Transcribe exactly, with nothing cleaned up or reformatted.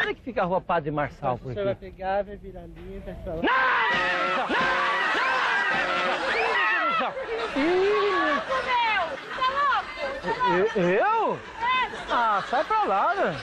Onde é que fica a rua Padre Marçal por O aqui? senhor vai pegar, vai virar ali, vai pra lá. Não! Meu! Tá louco? Tá louco? Eu? Eu? Ah, sai pra lá, né?